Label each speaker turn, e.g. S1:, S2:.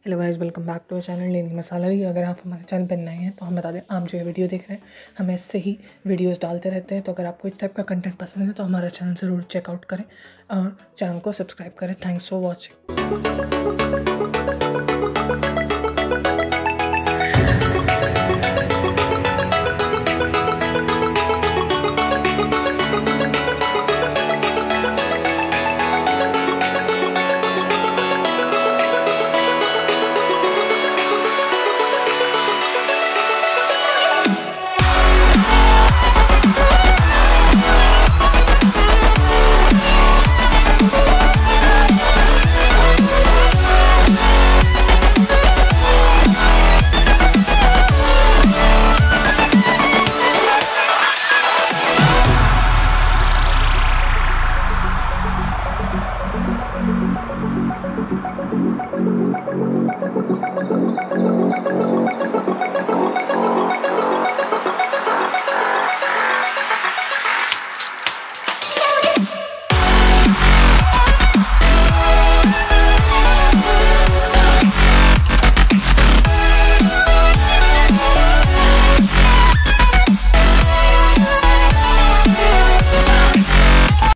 S1: Hello guys, welcome back to channel Leni Masala भी। अगर आप हमारे चैनल पर नए हैं तो हम बता दें, आप जो है वीडियो देख रहे हैं, हम ऐसे ही वीडियोस डालते रहते हैं। तो अगर आपको इस टाइप का कंटेंट पसंद है तो हमारा चैनल ज़रूर चेकआउट करें और चैनल को सब्सक्राइब करें। Thanks for watching.